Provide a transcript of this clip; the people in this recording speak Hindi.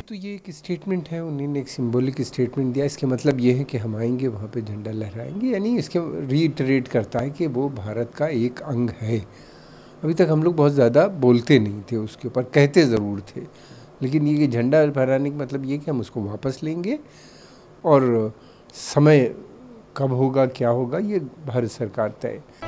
तो ये एक स्टेटमेंट है, उन्होंने एक सिंबॉलिक स्टेटमेंट दिया। इसके मतलब ये है कि हम आएंगे वहाँ पे झंडा लहराएंगे, यानी इसके रीइटरेट करता है कि वो भारत का एक अंग है। अभी तक हम लोग बहुत ज़्यादा बोलते नहीं थे उसके ऊपर, कहते ज़रूर थे, लेकिन ये झंडा फहराने का मतलब ये कि हम उसको वापस लेंगे और समय कब होगा क्या होगा ये भारत सरकार तय।